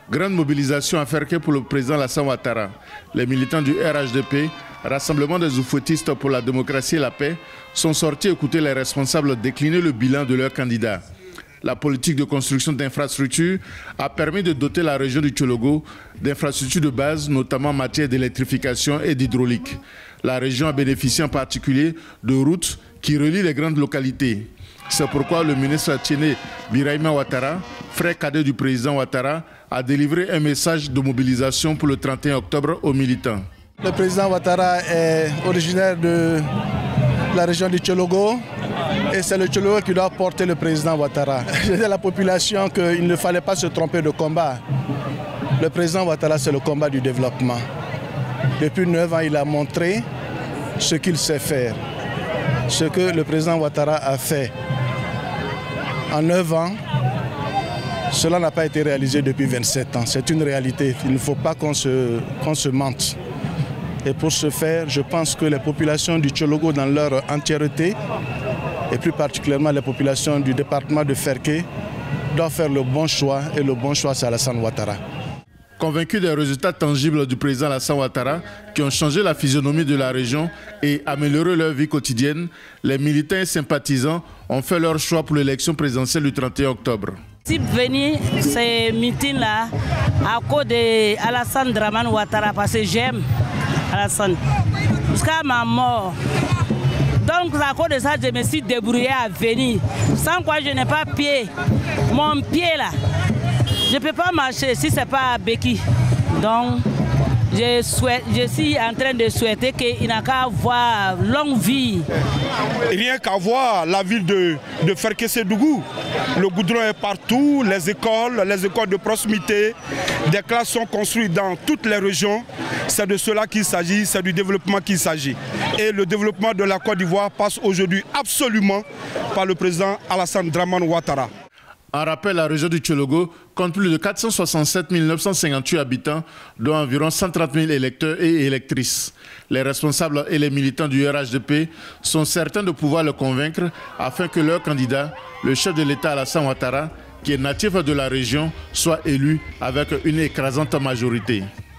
Grande mobilisation à Ferké pour le président Alassane Ouattara. Les militants du RHDP, Rassemblement des oufouettistes pour la démocratie et la paix, sont sortis écouter les responsables décliner le bilan de leur candidat. La politique de construction d'infrastructures a permis de doter la région du Tchologo d'infrastructures de base, notamment en matière d'électrification et d'hydraulique. La région a bénéficié en particulier de routes qui relient les grandes localités. C'est pourquoi le ministre Tiéné Birahima Ouattara, frère cadet du président Ouattara, a délivré un message de mobilisation pour le 31 octobre aux militants. Le président Ouattara est originaire de la région du Tchologo et c'est le Tchologo qui doit porter le président Ouattara. J'ai dit à la population qu'il ne fallait pas se tromper de combat. Le président Ouattara, c'est le combat du développement. Depuis 9 ans, il a montré ce qu'il sait faire. Ce que le président Ouattara a fait en 9 ans, cela n'a pas été réalisé depuis 27 ans. C'est une réalité. Il ne faut pas qu'on se mente. Et pour ce faire, je pense que les populations du Tchologo dans leur entièreté, et plus particulièrement les populations du département de Ferké, doivent faire le bon choix. Et le bon choix, c'est Alassane Ouattara. Convaincus des résultats tangibles du président Alassane Ouattara qui ont changé la physionomie de la région et amélioré leur vie quotidienne, les militants et sympathisants ont fait leur choix pour l'élection présidentielle du 31 octobre. Je suis venu ce meeting-là à cause d'Alassane Dramane Ouattara parce que j'aime Alassane jusqu'à ma mort. Donc à cause de ça, je me suis débrouillé à venir. Sans quoi je n'ai pas pied. Mon pied là, je ne peux pas marcher si ce n'est pas béquille. Donc je suis en train de souhaiter qu'il n'a qu'à avoir longue vie. Rien qu'à voir la ville de Ferké-Sédougou. Le goudron est partout, les écoles de proximité, des classes sont construites dans toutes les régions. C'est de cela qu'il s'agit, c'est du développement qu'il s'agit. Et le développement de la Côte d'Ivoire passe aujourd'hui absolument par le président Alassane Dramane Ouattara. En rappel, la région du Tchologo compte plus de 467 958 habitants, dont environ 130 000 électeurs et électrices. Les responsables et les militants du RHDP sont certains de pouvoir le convaincre afin que leur candidat, le chef de l'État Alassane Ouattara, qui est natif de la région, soit élu avec une écrasante majorité.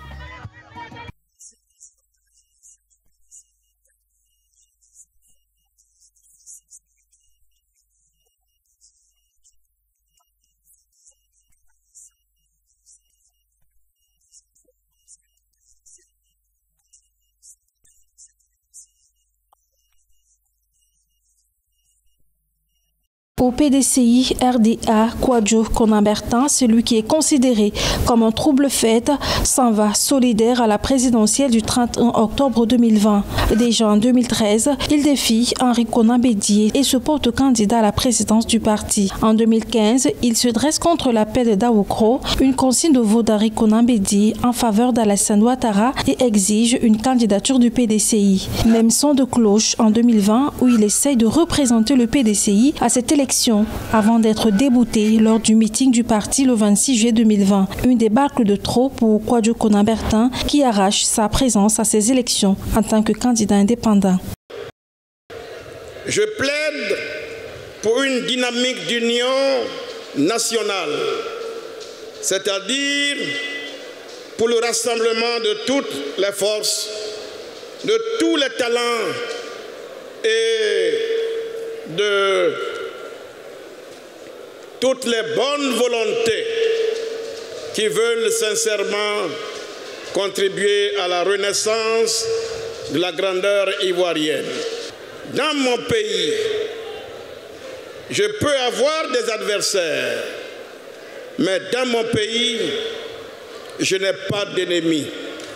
Au PDCI, RDA, Kwadjo Konambertan, celui qui est considéré comme un trouble-fête, s'en va solidaire à la présidentielle du 31 octobre 2020. Déjà en 2013, il défie Henri Konan Bédié et se porte candidat à la présidence du parti. En 2015, il se dresse contre l'appel d'Aoukro, une consigne de vote d'Henri Konan Bédié en faveur d'Alassane Ouattara et exige une candidature du PDCI. Même son de cloche en 2020 où il essaye de représenter le PDCI à cette élection avant d'être débouté lors du meeting du parti le 26 juillet 2020. Une débâcle de trop pour Kwadjo Konambertan qui arrache sa présence à ces élections en tant que candidat indépendant. Je plaide pour une dynamique d'union nationale, c'est-à-dire pour le rassemblement de toutes les forces, de tous les talents et de toutes les bonnes volontés qui veulent sincèrement contribuer à la renaissance de la grandeur ivoirienne. Dans mon pays, je peux avoir des adversaires, mais dans mon pays, je n'ai pas d'ennemis.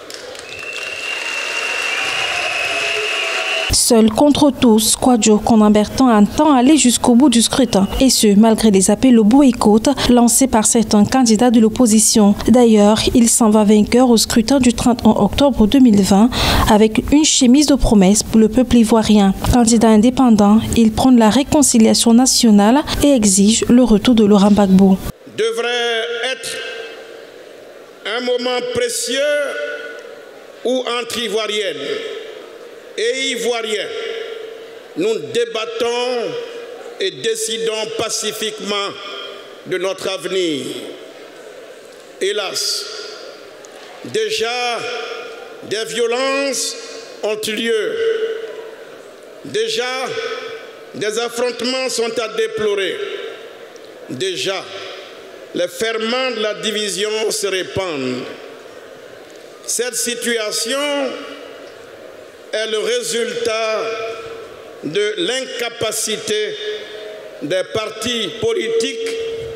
Seul contre tous, Kwadjo Konambertan entend aller jusqu'au bout du scrutin, et ce, malgré les appels au boycott lancés par certains candidats de l'opposition. D'ailleurs, il s'en va vainqueur au scrutin du 31 octobre 2020 avec une chemise de promesses pour le peuple ivoirien. Candidat indépendant, il prône la réconciliation nationale et exige le retour de Laurent Gbagbo. Devrait être un moment précieux où entre Ivoiriennes et Ivoiriens, nous débattons et décidons pacifiquement de notre avenir. Hélas, déjà des violences ont eu lieu. Déjà, des affrontements sont à déplorer. Déjà, les ferments de la division se répandent. Cette situation est le résultat de l'incapacité des partis politiques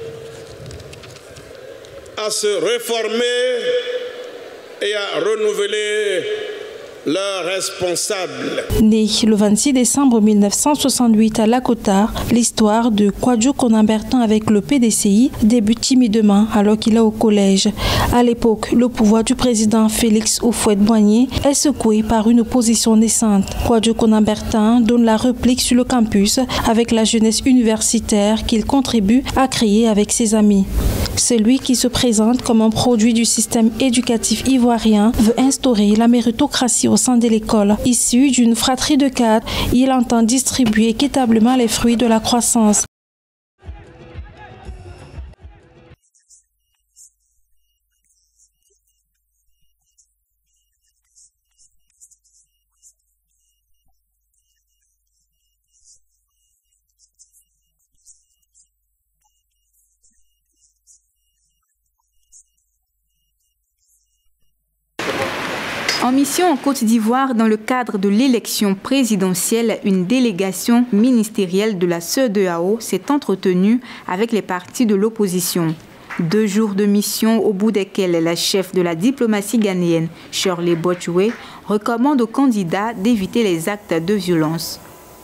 à se réformer et à renouveler leurs responsables. Né le 26 décembre 1968 à Lakota, l'histoire de Kwadwo Konan-Bertan avec le PDCI débute timidement alors qu'il est au collège. À l'époque, le pouvoir du président Félix Houphouët-Boigny est secoué par une opposition naissante. Kwadwo Konan-Bertan donne la réplique sur le campus avec la jeunesse universitaire qu'il contribue à créer avec ses amis. Celui qui se présente comme un produit du système éducatif ivoirien veut instaurer la méritocratie au sein de l'école. Issu d'une fratrie de cadres, il entend distribuer équitablement les fruits de la croissance. En mission en Côte d'Ivoire, dans le cadre de l'élection présidentielle, une délégation ministérielle de la CEDEAO s'est entretenue avec les partis de l'opposition. 2 jours de mission au bout desquels la chef de la diplomatie ghanéenne, Shirley Botchwey, recommande aux candidats d'éviter les actes de violence.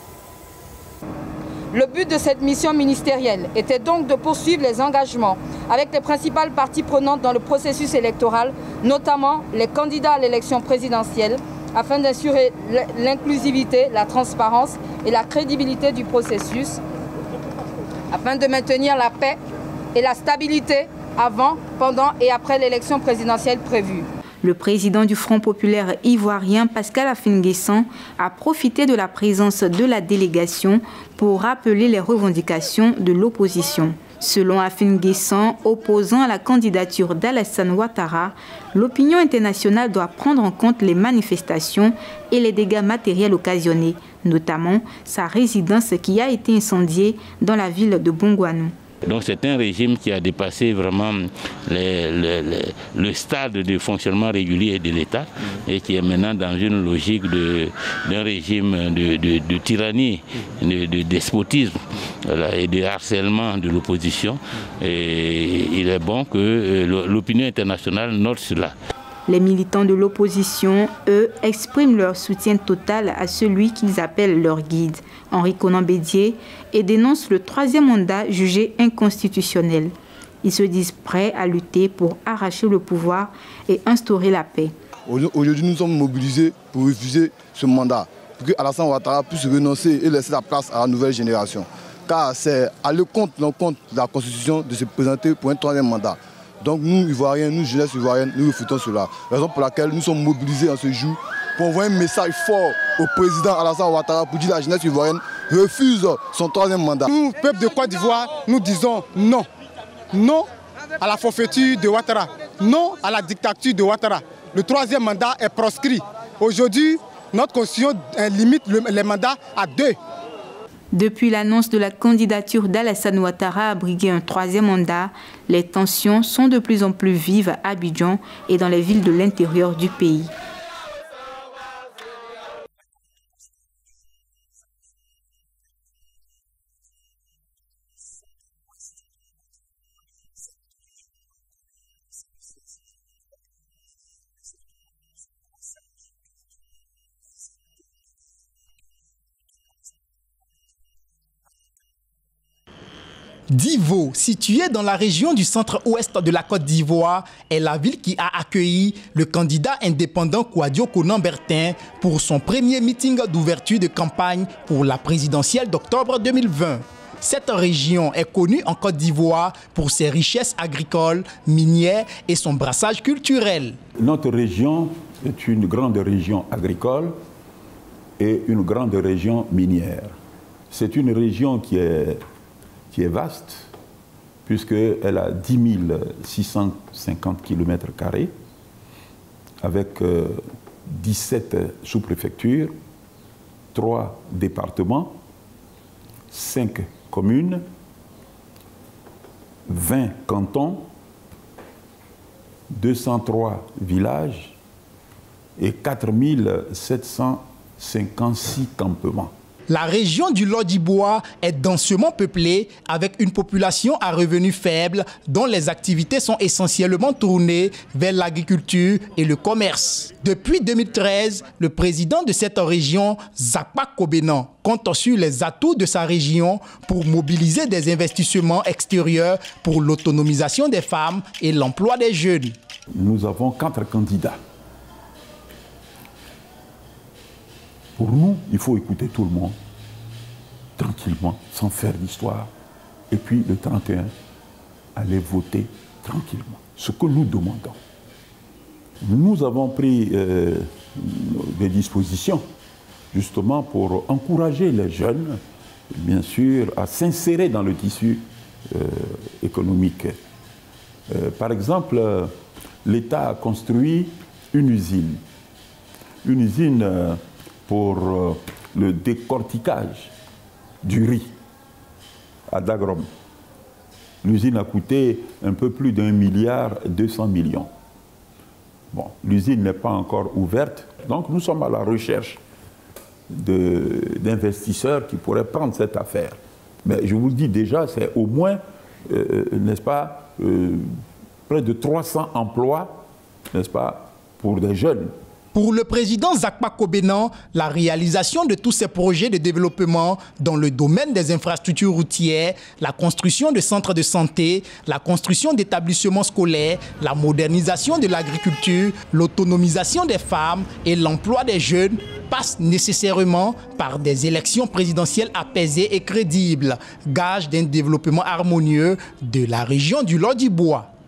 Le but de cette mission ministérielle était donc de poursuivre les engagements avec les principales parties prenantes dans le processus électoral, notamment les candidats à l'élection présidentielle, afin d'assurer l'inclusivité, la transparence et la crédibilité du processus, afin de maintenir la paix et la stabilité avant, pendant et après l'élection présidentielle prévue. Le président du Front populaire ivoirien, Pascal Affi-N'Guessan, a profité de la présence de la délégation pour rappeler les revendications de l'opposition. Selon Affi-N'Guessan, opposant à la candidature d'Alassane Ouattara, l'opinion internationale doit prendre en compte les manifestations et les dégâts matériels occasionnés, notamment sa résidence qui a été incendiée dans la ville de Bongouanou. Donc c'est un régime qui a dépassé vraiment le stade de fonctionnement régulier de l'État et qui est maintenant dans une logique d'un régime de tyrannie, de despotisme et de harcèlement de l'opposition. Et il est bon que l'opinion internationale note cela. Les militants de l'opposition, eux, expriment leur soutien total à celui qu'ils appellent leur guide, Henri Konan Bédié, et dénoncent le 3e mandat jugé inconstitutionnel. Ils se disent prêts à lutter pour arracher le pouvoir et instaurer la paix. Aujourd'hui, nous sommes mobilisés pour refuser ce mandat, pour que Alassane Ouattara puisse renoncer et laisser la place à la nouvelle génération. Car c'est aller contre de la Constitution de se présenter pour un 3e mandat. Donc nous, Ivoiriens, nous, jeunesse ivoirienne, nous refusons cela. Raison pour laquelle nous sommes mobilisés en ce jour pour envoyer un message fort au président Alassane Ouattara pour dire que la jeunesse ivoirienne refuse son 3e mandat. Nous, peuple de Côte d'Ivoire, nous disons non. Non à la forfaiture de Ouattara. Non à la dictature de Ouattara. Le 3e mandat est proscrit. Aujourd'hui, notre constitution limite les mandats à 2. Depuis l'annonce de la candidature d'Alassane Ouattara à briguer un 3e mandat, les tensions sont de plus en plus vives à Abidjan et dans les villes de l'intérieur du pays. Divo, située dans la région du centre-ouest de la Côte d'Ivoire, est la ville qui a accueilli le candidat indépendant Kwadwo Konan-Bertan pour son premier meeting d'ouverture de campagne pour la présidentielle d'octobre 2020. Cette région est connue en Côte d'Ivoire pour ses richesses agricoles, minières et son brassage culturel. Notre région est une grande région agricole et une grande région minière. C'est une région qui est vaste, puisqu'elle a 10 650 km², avec 17 sous-préfectures, 3 départements, 5 communes, 20 cantons, 203 villages et 4 756 campements. La région du Lodibois est densément peuplée avec une population à revenus faibles dont les activités sont essentiellement tournées vers l'agriculture et le commerce. Depuis 2013, le président de cette région, Zakpa Kobenan, compte sur les atouts de sa région pour mobiliser des investissements extérieurs pour l'autonomisation des femmes et l'emploi des jeunes. Nous avons 4 candidats. Pour nous, il faut écouter tout le monde, tranquillement, sans faire d'histoire. Et puis, le 31, aller voter tranquillement. Ce que nous demandons. Nous avons pris des dispositions, justement, pour encourager les jeunes, bien sûr, à s'insérer dans le tissu économique. Par exemple, l'État a construit une usine pour le décortiquage du riz à Dagrom. L'usine a coûté un peu plus d'1,2 milliard. Bon, l'usine n'est pas encore ouverte, donc nous sommes à la recherche d'investisseurs qui pourraient prendre cette affaire. Mais je vous le dis déjà, c'est au moins, n'est-ce pas, près de 300 emplois, n'est-ce pas, pour des jeunes. Pour le président Zakpa Kobenan, la réalisation de tous ces projets de développement dans le domaine des infrastructures routières, la construction de centres de santé, la construction d'établissements scolaires, la modernisation de l'agriculture, l'autonomisation des femmes et l'emploi des jeunes passe nécessairement par des élections présidentielles apaisées et crédibles, gage d'un développement harmonieux de la région du Lodibois.